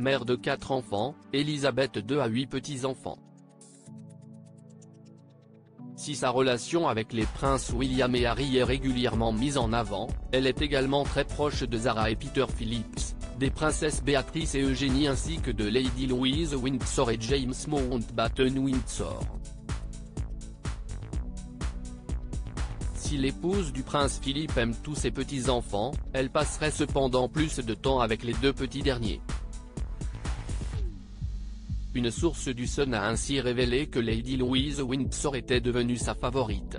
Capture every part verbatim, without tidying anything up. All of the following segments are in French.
mère de quatre enfants, Elisabeth deux a huit petits-enfants. Si sa relation avec les princes William et Harry est régulièrement mise en avant, elle est également très proche de Zara et Peter Phillips, des princesses Béatrice et Eugénie ainsi que de Lady Louise Windsor et James Mountbatten Windsor. Si l'épouse du prince Philippe aime tous ses petits-enfants, elle passerait cependant plus de temps avec les deux petits derniers. Une source du Sun a ainsi révélé que Lady Louise Windsor était devenue sa favorite.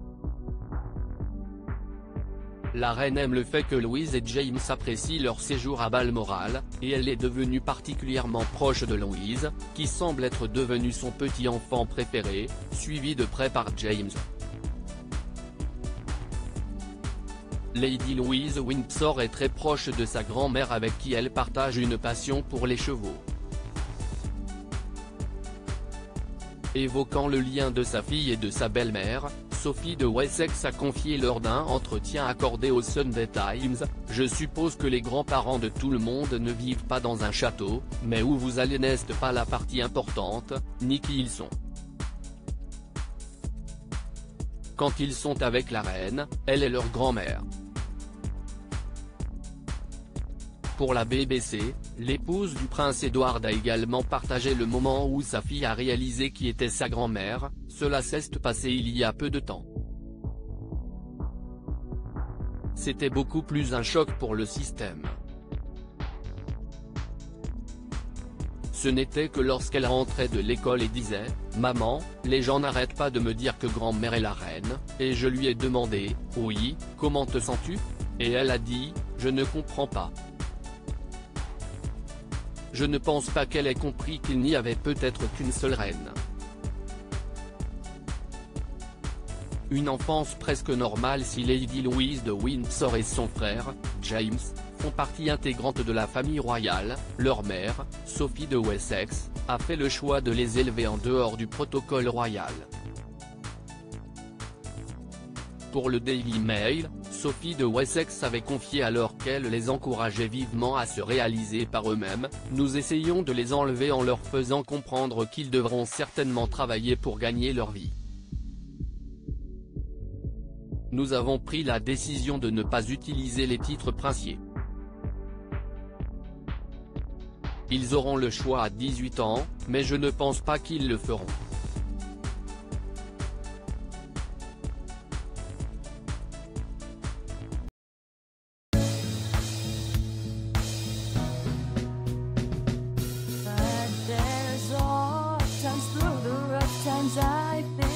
La reine aime le fait que Louise et James apprécient leur séjour à Balmoral, et elle est devenue particulièrement proche de Louise, qui semble être devenu son petit enfant préféré, suivi de près par James. Lady Louise Windsor est très proche de sa grand-mère avec qui elle partage une passion pour les chevaux. Évoquant le lien de sa fille et de sa belle-mère, Sophie de Wessex a confié lors d'un entretien accordé au Sunday Times, « Je suppose que les grands-parents de tout le monde ne vivent pas dans un château, mais où vous allez n'est pas la partie importante, ni qui ils sont. Quand ils sont avec la reine, elle est leur grand-mère. » Pour la B B C, l'épouse du prince Edward a également partagé le moment où sa fille a réalisé qui était sa grand-mère, cela s'est passé il y a peu de temps. C'était beaucoup plus un choc pour le système. Ce n'était que lorsqu'elle rentrait de l'école et disait « Maman, les gens n'arrêtent pas de me dire que grand-mère est la reine », et je lui ai demandé « Oui, comment te sens-tu ?» Et elle a dit « Je ne comprends pas. » Je ne pense pas qu'elle ait compris qu'il n'y avait peut-être qu'une seule reine. Une enfance presque normale si Lady Louise de Windsor et son frère, James, font partie intégrante de la famille royale, leur mère, Sophie de Wessex, a fait le choix de les élever en dehors du protocole royal. Pour le Daily Mail, Sophie de Wessex avait confié alors qu'elle les encourageait vivement à se réaliser par eux-mêmes, « Nous essayons de les enlever en leur faisant comprendre qu'ils devront certainement travailler pour gagner leur vie. Nous avons pris la décision de ne pas utiliser les titres princiers. Ils auront le choix à dix-huit ans, mais je ne pense pas qu'ils le feront. » But there's all times through the rough times I think